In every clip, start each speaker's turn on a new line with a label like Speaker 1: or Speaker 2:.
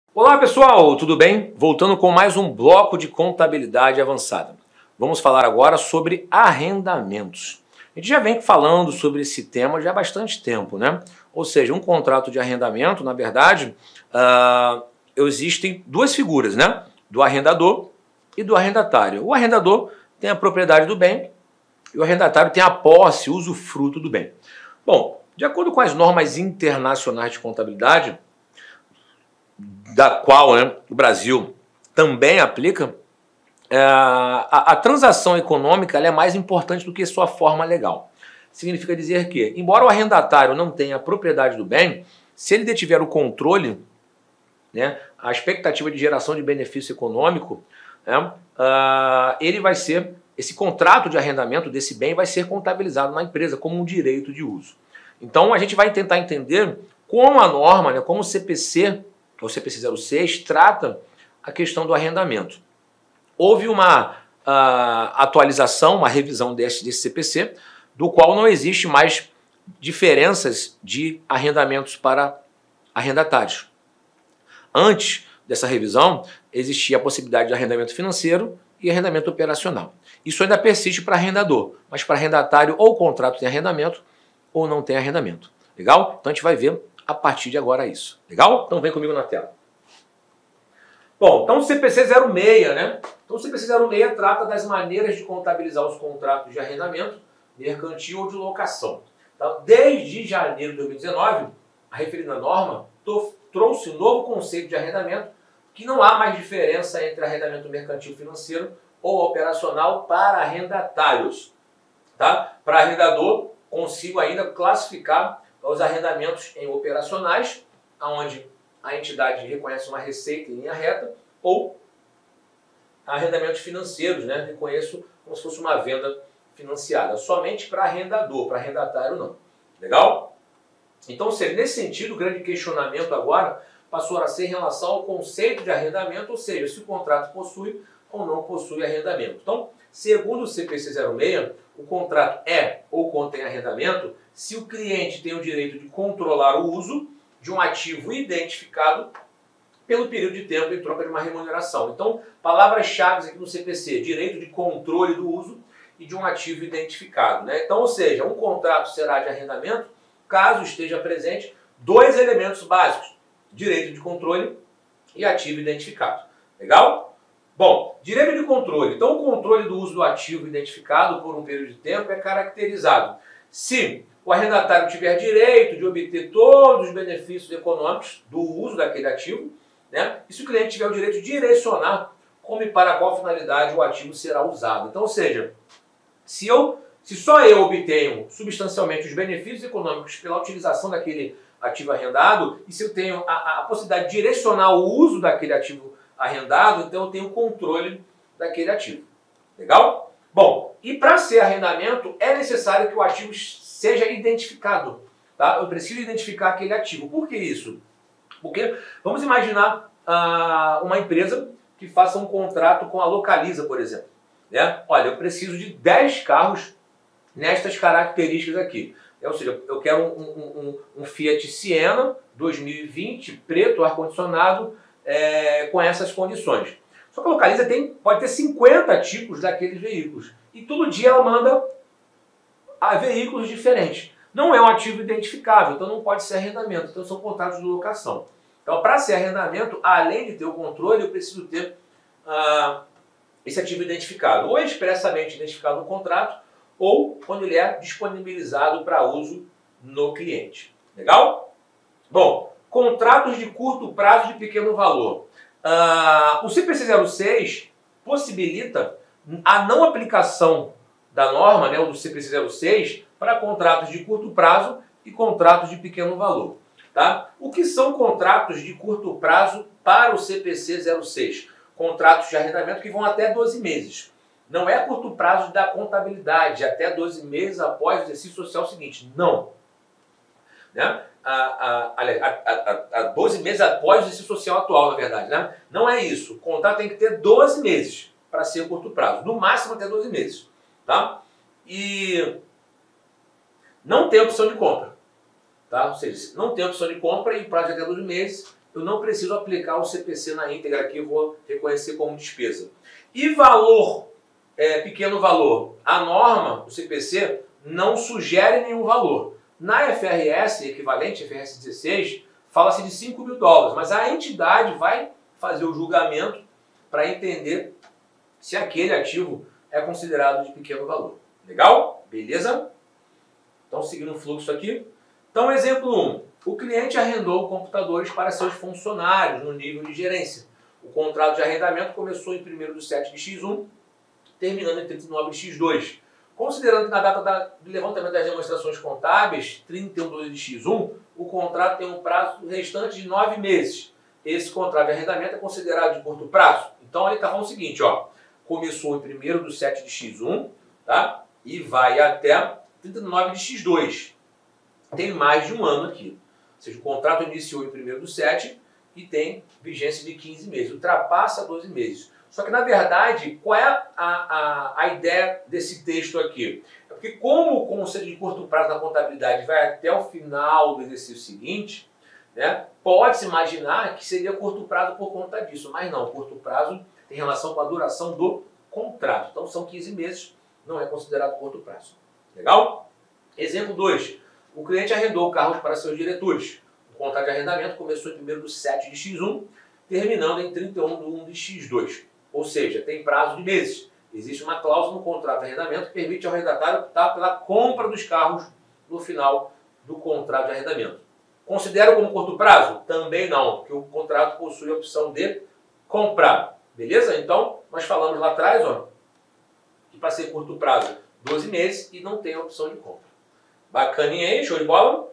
Speaker 1: Olá pessoal, tudo bem? Voltando com mais um bloco de contabilidade avançada. Vamos falar agora sobre arrendamentos. A gente já vem falando sobre esse tema já há bastante tempo, né? Ou seja, um contrato de arrendamento, na verdade, existem duas figuras, né? Do arrendador e do arrendatário. O arrendador tem a propriedade do bem e o arrendatário tem a posse, o usufruto do bem. Bom, de acordo com as normas internacionais de contabilidade, da qual o Brasil também aplica, a transação econômica ela é mais importante do que sua forma legal. Significa dizer que, embora o arrendatário não tenha a propriedade do bem, se ele detiver o controle, né, a expectativa de geração de benefício econômico, esse contrato de arrendamento desse bem vai ser contabilizado na empresa como um direito de uso. Então a gente vai tentar entender como a norma, né, como o CPC 06 trata a questão do arrendamento. Houve uma atualização, uma revisão desse CPC, do qual não existe mais diferenças de arrendamentos para arrendatários. Antes dessa revisão, existia a possibilidade de arrendamento financeiro e arrendamento operacional. Isso ainda persiste para arrendador, mas para arrendatário ou o contrato tem arrendamento ou não tem arrendamento. Legal? Então a gente vai ver a partir de agora isso. Legal? Então vem comigo na tela. Bom, então o CPC 06, né? Então o CPC 06 trata das maneiras de contabilizar os contratos de arrendamento, mercantil ou de locação. Então, desde janeiro de 2019, a referida norma trouxe um novo conceito de arrendamento, que não há mais diferença entre arrendamento mercantil financeiro ou operacional para arrendatários. Tá? Para arrendador, consigo ainda classificar os arrendamentos em operacionais, onde a entidade reconhece uma receita em linha reta, ou arrendamentos financeiros, né? Reconheço como se fosse uma venda financiada. Somente para arrendador, para arrendatário não. Legal? Então, nesse sentido, o grande questionamento agora passou a ser em relação ao conceito de arrendamento, ou seja, se o contrato possui ou não possui arrendamento. Então, segundo o CPC 06, o contrato é ou contém arrendamento se o cliente tem o direito de controlar o uso de um ativo identificado pelo período de tempo em troca de uma remuneração. Então, palavras-chave aqui no CPC, direito de controle do uso e de um ativo identificado, né? Então, ou seja, um contrato será de arrendamento caso esteja presente dois elementos básicos, direito de controle e ativo identificado. Legal? Bom, direito de controle. Então, o controle do uso do ativo identificado por um período de tempo é caracterizado se o arrendatário tiver direito de obter todos os benefícios econômicos do uso daquele ativo, né? E se o cliente tiver o direito de direcionar como e para qual finalidade o ativo será usado. Então, ou seja, se só eu obtenho substancialmente os benefícios econômicos pela utilização daquele ativo arrendado, e se eu tenho a possibilidade de direcionar o uso daquele ativo arrendado, então eu tenho controle daquele ativo. Legal? Bom, e para ser arrendamento é necessário que o ativo seja identificado. Tá? Eu preciso identificar aquele ativo. Por que isso? Porque vamos imaginar uma empresa que faça um contrato com a Localiza, por exemplo. Né? Olha, eu preciso de 10 carros nestas características aqui. Ou seja, eu quero um Fiat Siena 2020, preto, ar-condicionado, com essas condições. Só que a Localiza pode ter 50 tipos daqueles veículos. E todo dia ela manda veículos diferentes. Não é um ativo identificável, então não pode ser arrendamento. Então são contratos de locação. Então, para ser arrendamento, além de ter o controle, eu preciso ter esse ativo identificado. Ou expressamente identificado no contrato, ou quando ele é disponibilizado para uso no cliente. Legal? Bom, contratos de curto prazo de pequeno valor. O CPC 06 possibilita a não aplicação da norma, né, do CPC 06, para contratos de curto prazo e contratos de pequeno valor. Tá? O que são contratos de curto prazo para o CPC 06? Contratos de arrendamento que vão até 12 meses. Não é curto prazo da contabilidade, até 12 meses após o exercício social seguinte. Não. Né? 12 meses após o exercício social atual, na verdade. Né? Não é isso. O contrato tem que ter 12 meses para ser curto prazo. No máximo até 12 meses. Tá? E não tem opção de compra. Tá? Ou seja, não tem opção de compra e prazo de até 12 meses eu não preciso aplicar o CPC na íntegra aqui, eu vou reconhecer como despesa. E valor, pequeno valor, a norma, o CPC, não sugere nenhum valor. Na FRS, equivalente, FRS 16, fala-se de $5.000, mas a entidade vai fazer o julgamento para entender se aquele ativo é considerado de pequeno valor. Legal? Beleza? Então, seguindo o fluxo aqui. Então, exemplo 1. O cliente arrendou computadores para seus funcionários no nível de gerência. O contrato de arrendamento começou em 1º/7 de X1, terminando em 39 de X2. Considerando que na data do levantamento das demonstrações contábeis, 31/12 de X1, o contrato tem um prazo restante de 9 meses. Esse contrato de arrendamento é considerado de curto prazo. Então, ele está falando o seguinte, ó, começou em 1º/7 de X1, tá? E vai até 39 de X2. Tem mais de um ano aqui. Ou seja, o contrato iniciou em 1º/7 e tem vigência de 15 meses. Ultrapassa 12 meses. Só que, na verdade, qual é a ideia desse texto aqui? É porque como o conceito de curto prazo na contabilidade vai até o final do exercício seguinte, né, pode-se imaginar que seria curto prazo por conta disso. Mas não, curto prazo tem relação com a duração do contrato. Então, são 15 meses, não é considerado curto prazo. Legal? Exemplo 2. O cliente arrendou carros para seus diretores. O contrato de arrendamento começou em 1º/7 de X1, terminando em 31/1 de X2. Ou seja, tem prazo de meses. Existe uma cláusula no contrato de arrendamento que permite ao arrendatário optar pela compra dos carros no final do contrato de arrendamento. Considera como curto prazo? Também não, porque o contrato possui a opção de comprar. Beleza? Então, nós falamos lá atrás, ó, que para ser curto prazo, 12 meses e não tem a opção de compra. Bacaninha aí, show de bola?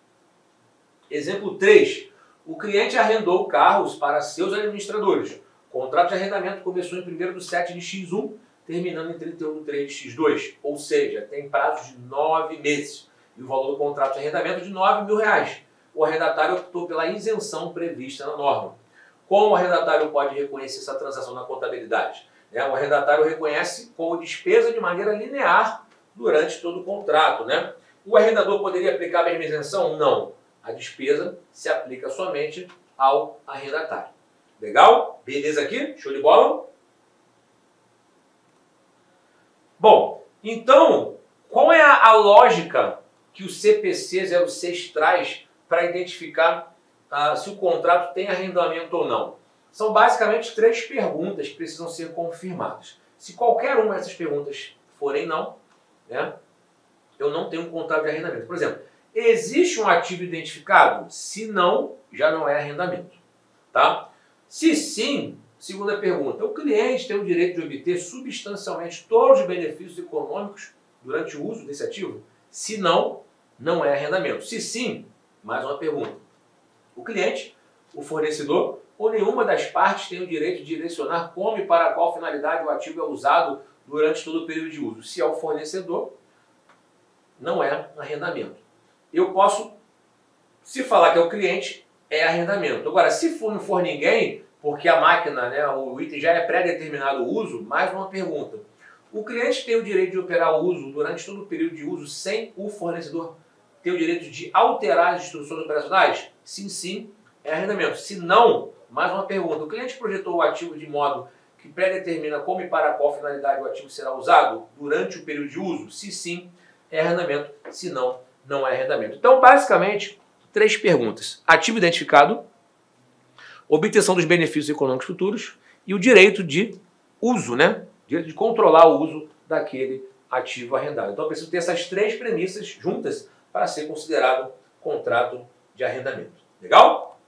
Speaker 1: Exemplo 3. O cliente arrendou carros para seus administradores. O contrato de arrendamento começou em 1º/7 de X1, terminando em 31/3 de X2. Ou seja, tem prazo de 9 meses. E o valor do contrato de arrendamento é de R$9.000. O arrendatário optou pela isenção prevista na norma. Como o arrendatário pode reconhecer essa transação na contabilidade? O arrendatário reconhece como despesa de maneira linear durante todo o contrato. O arrendador poderia aplicar a mesma isenção? Não. A despesa se aplica somente ao arrendatário. Legal? Beleza aqui? Show de bola? Bom, então, qual é a lógica que o CPC 06 traz para identificar se o contrato tem arrendamento ou não? São basicamente 3 perguntas que precisam ser confirmadas. Se qualquer uma dessas perguntas forem não, eu não tenho um contrato de arrendamento. Por exemplo, existe um ativo identificado? Se não, já não é arrendamento. Tá? Se sim, segunda pergunta, o cliente tem o direito de obter substancialmente todos os benefícios econômicos durante o uso desse ativo? Se não, não é arrendamento. Se sim, mais uma pergunta. O cliente, o fornecedor ou nenhuma das partes tem o direito de direcionar como e para qual finalidade o ativo é usado durante todo o período de uso? Se é o fornecedor, não é arrendamento. Eu posso, se falar que é o cliente, é arrendamento. Agora, se não for ninguém, porque a máquina, o item já é pré-determinado o uso, mais uma pergunta. O cliente tem o direito de operar o uso durante todo o período de uso sem o fornecedor ter o direito de alterar as instruções operacionais? Sim, sim, é arrendamento. Se não, mais uma pergunta. O cliente projetou o ativo de modo que pré-determina como e para qual finalidade o ativo será usado durante o período de uso? Se sim, é arrendamento. Se não, não é arrendamento. Então, basicamente, 3 perguntas. Ativo identificado, obtenção dos benefícios econômicos futuros e o direito de uso, direito de controlar o uso daquele ativo arrendado. Então, eu preciso ter essas 3 premissas juntas para ser considerado contrato de arrendamento. Legal?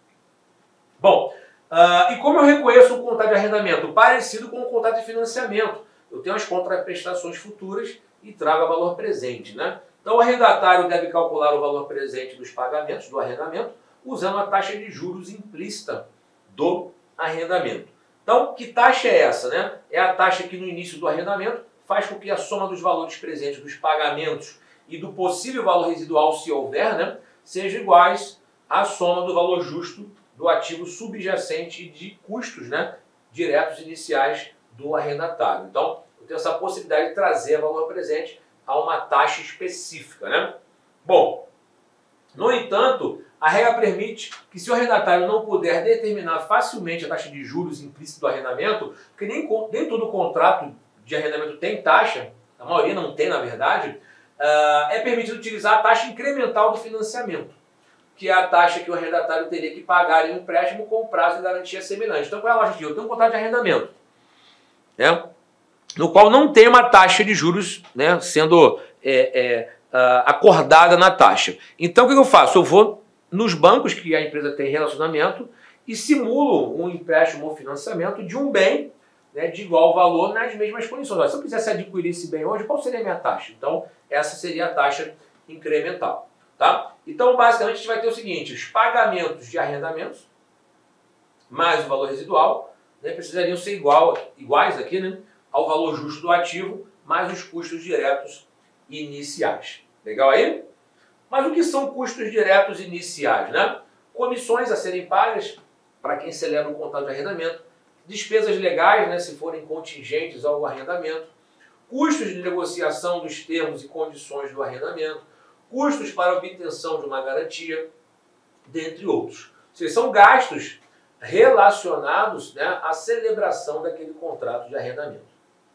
Speaker 1: Bom, e como eu reconheço um contrato de arrendamento? Parecido com um contrato de financiamento. Eu tenho as contraprestações futuras e trago a valor presente, Então, o arrendatário deve calcular o valor presente dos pagamentos do arrendamento usando a taxa de juros implícita do arrendamento. Então, que taxa é essa? É a taxa que no início do arrendamento faz com que a soma dos valores presentes dos pagamentos e do possível valor residual, se houver, seja iguais à soma do valor justo do ativo subjacente e de custos diretos iniciais do arrendatário. Então, eu tenho essa possibilidade de trazer valor presente a uma taxa específica. Bom, no entanto, A regra permite que se o arrendatário não puder determinar facilmente a taxa de juros implícita do arrendamento, porque nem todo contrato de arrendamento tem taxa, a maioria não tem na verdade, é permitido utilizar a taxa incremental do financiamento, que é a taxa que o arrendatário teria que pagar em um empréstimo com prazo de garantia semelhante. Então qual é a lógica? Eu tenho um contrato de arrendamento, né, no qual não tem uma taxa de juros, né, sendo acordada na taxa. Então o que eu faço? Eu vou nos bancos que a empresa tem relacionamento e simulo um empréstimo ou financiamento de um bem, né, de igual valor nas mesmas condições. Olha, se eu quisesse adquirir esse bem hoje, qual seria a minha taxa? Então essa seria a taxa incremental. Tá? Então basicamente a gente vai ter o seguinte: os pagamentos de arrendamentos mais o valor residual, né, precisariam ser iguais aqui, né, ao valor justo do ativo mais os custos diretos iniciais. Legal aí? Mas o que são custos diretos iniciais, né? Comissões a serem pagas para quem celebra um contrato de arrendamento, despesas legais, né, se forem contingentes ao arrendamento, custos de negociação dos termos e condições do arrendamento, custos para a obtenção de uma garantia, dentre outros. Ou seja, são gastos relacionados, né, à celebração daquele contrato de arrendamento.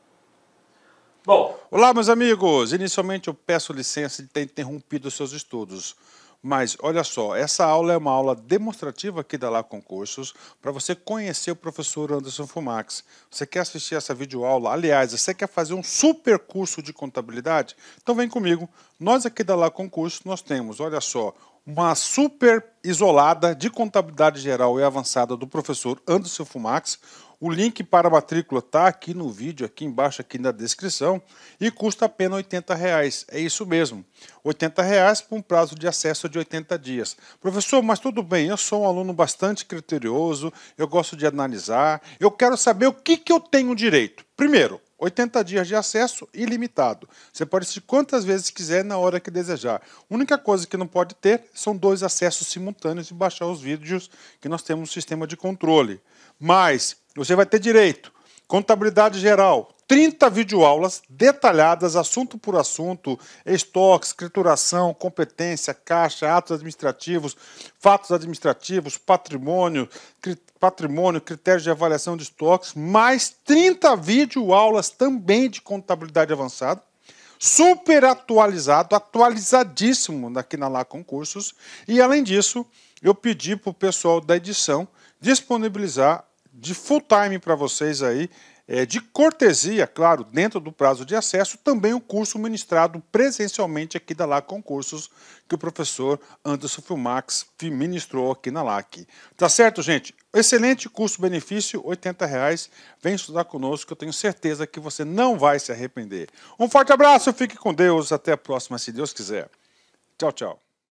Speaker 1: Bom.
Speaker 2: Olá, meus amigos. Inicialmente eu peço licença de ter interrompido os seus estudos. Mas, olha só, essa aula é uma aula demonstrativa aqui da Lá Concursos para você conhecer o professor Anderson Fumax. Você quer assistir essa videoaula? Aliás, você quer fazer um super curso de contabilidade? Então vem comigo. Nós aqui da Lá Concursos, nós temos, olha só, uma super isolada de contabilidade geral e avançada do professor Anderson Fumax. O link para a matrícula está aqui no vídeo, aqui embaixo, aqui na descrição, e custa apenas R$80. É isso mesmo, R$80 por um prazo de acesso de 80 dias. Professor, mas tudo bem, eu sou um aluno bastante criterioso, eu gosto de analisar, eu quero saber o que eu tenho direito. Primeiro, 80 dias de acesso ilimitado. Você pode assistir quantas vezes quiser na hora que desejar. A única coisa que não pode ter são 2 acessos simultâneos e baixar os vídeos que nós temos no sistema de controle. Mas você vai ter direito, contabilidade geral, 30 videoaulas detalhadas, assunto por assunto, estoque, escrituração, competência, caixa, atos administrativos, fatos administrativos, patrimônio, critérios de avaliação de estoques, mais 30 videoaulas também de contabilidade avançada, super atualizado, atualizadíssimo aqui na Lá Concursos, e além disso, eu pedi para o pessoal da edição disponibilizar de full time para vocês aí, de cortesia, claro, dentro do prazo de acesso, também o curso ministrado presencialmente aqui da Lá Concursos, que o professor Anderson Fumax ministrou aqui na LAC. Tá certo, gente? Excelente custo-benefício, R$80. Vem estudar conosco, que eu tenho certeza que você não vai se arrepender. Um forte abraço, fique com Deus, até a próxima, se Deus quiser. Tchau, tchau.